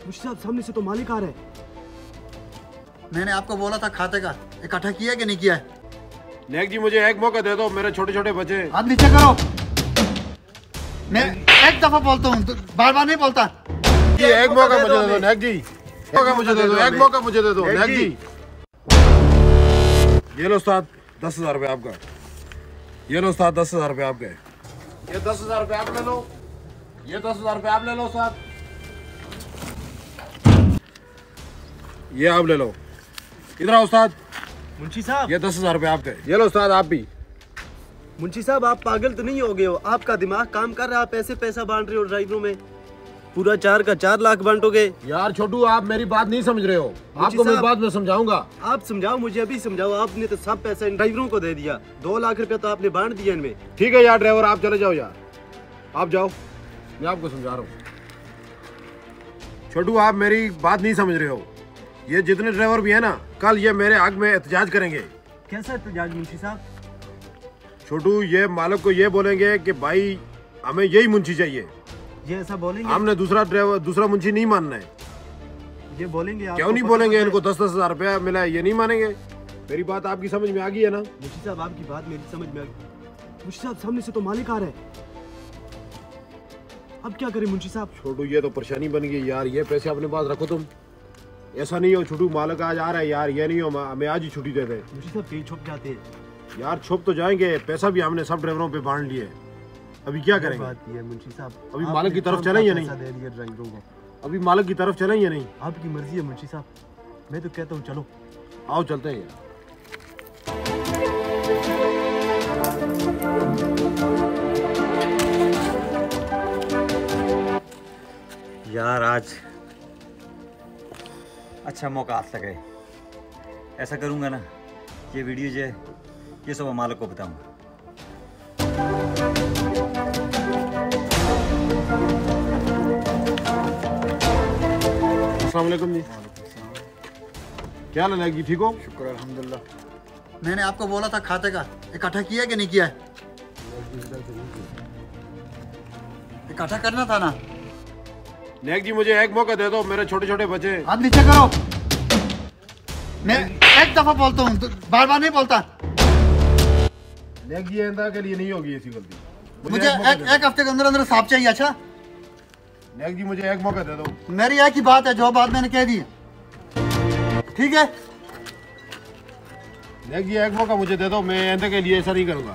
मुझे साहब सामने से तो मालिक आ रहे हैं। मैंने आपको बोला था खाते का इकट्ठा किया कि नहीं किया है? नेक जी मुझे एक मौका दे दो, मेरे छोटे छोटे बच्चे। हाथ नीचे करो। मैं एक दफा बोलता हूँ, बार बार नहीं बोलता। एक मौका मुझे दे दो नेक जी, मौका मुझे दे दो, एक मौका मुझे दे दो नेक जी। ये लो उस्ताद 10,000 रुपये आपका। ये लो उस्ताद 10,000 रुपये आपके। ये 10,000 रुपये आप ले लो। ये 10,000 रुपये आप ले लो उस्ताद। ये आप ले लो। इधर आओ उस्ताद। मुंशी साहब, ये 10,000 रुपये आपके। ये लो उस्ताद आप भी। मुंशी साहब आप पागल तो नहीं हो गए हो? आपका दिमाग काम कर रहा है, आप ऐसे पैसा बांट रहे हो ड्राइवरों में। पूरा 4 का 4 लाख बांटोगे? यार छोटू आप मेरी बात नहीं समझ रहे हो, आपको मैं बात में समझाऊंगा। आप समझाओ, मुझे अभी समझाओ। आपने तो सब पैसा इन ड्राइवरों को दे दिया। 2 लाख रुपया तो आपने बांट दिया इनमें। ठीक है यार ड्राइवर आप चले जाओ यार, आप जाओ, मैं आपको समझा रहा हूँ। छोटू आप मेरी बात नहीं समझ रहे हो। ये जितने ड्राइवर भी है ना, कल ये मेरे हक में एहतजाज करेंगे। कैसा एहतजाज मुंशी साहब? छोटू ये मालिक को ये बोलेंगे कि भाई हमें यही मुंशी चाहिए। ये ऐसा बोलेंगे? हमने दूसरा मुंशी नहीं मानना है। ये बोलेंगे? क्यों नहीं बोलेंगे? इनको 10-10 हजार रुपया मिला है, ये नहीं मानेंगे। मेरी बात आपकी समझ में आ गई है ना? मुंशी साहब आपकी बात मेरी समझ में आ गई। मुंशी साहब सामने से तो मालिक आ रहे हैं। अब क्या करें मुंशी साहब? छोटू ये तो परेशानी बन गई यार, ये पैसे अपने पास रखो तुम। ऐसा नहीं हो छोटू, मालिक आज आ रहा है यार, ये नहीं हो हमें आज ही छुट्टी दे दे। मुंशी साहब कहीं छुप जाते हैं यार। छुप तो जाएंगे, पैसा भी हमने सब ड्राइवरों पे बांट लिए। अभी क्या करेंगे? बात की है मुंशी साहब, अभी मालिक की तरफ चलें या नहीं? दे दिया ड्राइवरों को। अभी मालिक की तरफ चलें या नहीं? आपकी मर्जी है मुंशी साहब, मैं तो कहता हूँ चलो। आओ चलते हैं यार। आज अच्छा मौका हाथ लगा है। ऐसा करूँगा ना, ये वीडियो जो है ये सब मालिक को बताऊँगा। अस्सलाम वालेकुम जी। क्या हाल है जी, ठीक हो? शुक्र अल्हम्दुलिल्लाह। मैंने आपको बोला था खाते का इकट्ठा किया कि नहीं किया है? इकट्ठा करना था ना। नेक जी मुझे एक मौका दे दो, मेरे छोटे छोटे बच्चे। हाथ नीचे करो। मैं एक दफा बोलता हूँ, बार बार नहीं बोलता। नेक जी आइंदा के लिए नहीं होगी ऐसी गलती। मुझे एक हफ्ते के अंदर अंदर साफ चाहिए। अच्छा नेक जी मुझे एक मौका दे दो। मेरी एक ही बात है, जो बात मैंने कह दी है, ठीक है? नेक जी एक मौका मुझे दे दो, मैं आइंदा के लिए ऐसा नहीं करूँगा।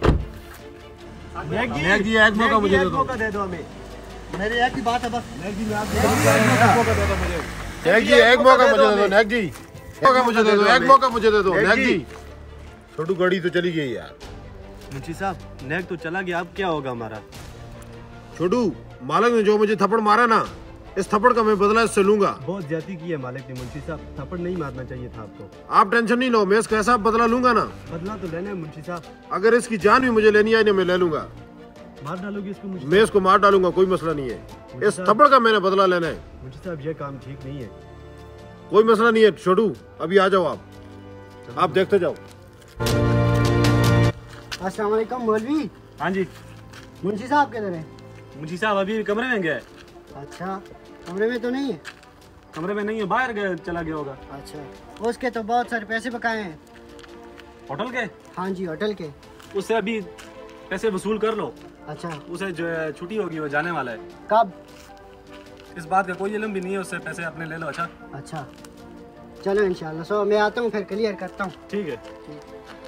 नेक जी एक मौका मुझे दे दो। मौका दे दो हमें। मेरी एक ही बात है बस। नेक जी एक मौका दे दो मुझे। नेक जी एक मौका मुझे दे दो। नेक जी मौका मुझे दे दो, एक मौका मुझे दे दो नेक जी। छोटू गाड़ी तो चली गई यार। मुंशी साहब नेक तो चला गया, अब क्या होगा हमारा? छोटू मालिक ने जो मुझे थप्पड़ मारा ना, इस थप्पड़ का मैं बदला इससे लूंगा। बहुत ज्यादती की है मालिक ने मुंशी साहब, थप्पड़ नहीं मारना चाहिए था आपको। आप टेंशन नहीं लो, मैं इसका ऐसा बदला लूंगा ना। बदला तो लेना है मुंशी साहब। अगर इसकी जान भी मुझे लेनी है ना, मैं ले लूंगा। मार डालोगे इसको? मैं इसको मार डालूंगा, कोई मसला नहीं है। इस थप्पड़ का मैंने बदला लेना है। मुंशी साहब ये काम ठीक नहीं है। कोई मसला नहीं है छोटू, अभी आ जाओ आप देखते जाओ। अस्सलाम वालेकुम मौलवी। हाँ जी। मुंशी साहब किधर है? मुंशी साहब अभी कमरे में गए। अच्छा, कमरे में तो नहीं है? कमरे में नहीं है, बाहर गए, चला गया होगा। अच्छा, उसके तो बहुत सारे पैसे बकाए हैं। होटल के? हाँ जी, होटल के। उससे अभी पैसे वसूल कर लो। अच्छा, उसे जो है छुट्टी होगी, वो जाने वाला है। कब? इस बात का कोई इल्म भी नहीं है, उससे पैसे अपने ले लो। अच्छा अच्छा, चलो इंशाल्लाह। सो मैं आता हूँ, फिर क्लियर करता हूँ। ठीक है। ठीक।